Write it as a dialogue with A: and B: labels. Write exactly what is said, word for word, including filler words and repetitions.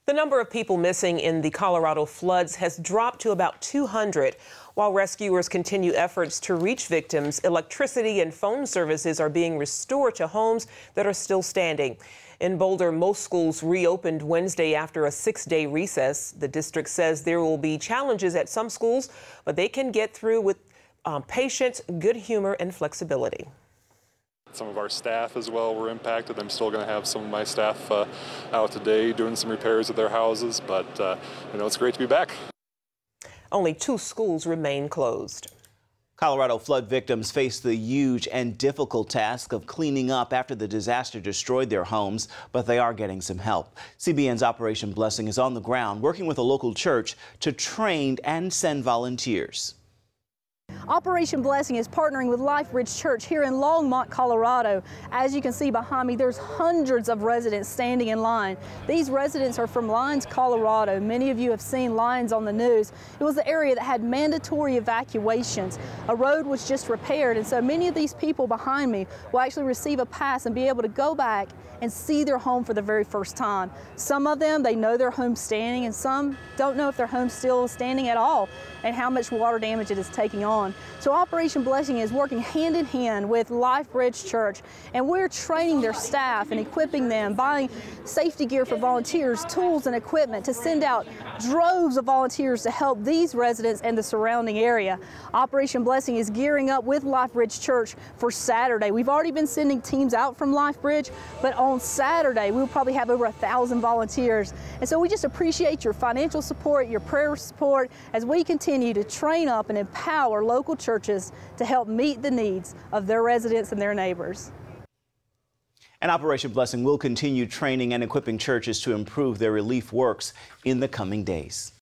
A: The number of people missing in the Colorado floods has dropped to about two hundred. While rescuers continue efforts to reach victims, electricity and phone services are being restored to homes that are still standing. In Boulder, most schools reopened Wednesday after a six-day recess. The district says there will be challenges at some schools, but they can get through with um, patience, good humor, and flexibility.
B: Some of our staff as well were impacted. I'm still going to have some of my staff uh, out today doing some repairs at their houses, but uh, you know, it's great to be back.
A: Only two schools remain closed.
C: Colorado flood victims face the huge and difficult task of cleaning up after the disaster destroyed their homes, but they are getting some help. C B N's Operation Blessing is on the ground working with a local church to train and send volunteers.
D: Operation Blessing is partnering with Life Bridge Church here in Longmont, Colorado. As you can see behind me, there's hundreds of residents standing in line. These residents are from Lyons, Colorado. Many of you have seen Lyons on the news. It was the area that had mandatory evacuations. A road was just repaired, and so many of these people behind me will actually receive a pass and be able to go back and see their home for the very first time. Some of them, they know their home's standing, and some don't know if their home's still standing at all and how much water damage it is taking on. So Operation Blessing is working hand in hand with Life Bridge Church, and we're training their staff and equipping them, buying safety gear for volunteers, tools and equipment to send out droves of volunteers to help these residents and the surrounding area. Operation Blessing is gearing up with Life Bridge Church for Saturday. We've already been sending teams out from Life Bridge, but on Saturday we'll probably have over a thousand volunteers. And so we just appreciate your financial support, your prayer support, as we continue to train up and empower local churches to help meet the needs of their residents and their neighbors.
C: And Operation Blessing will continue training and equipping churches to improve their relief works in the coming days.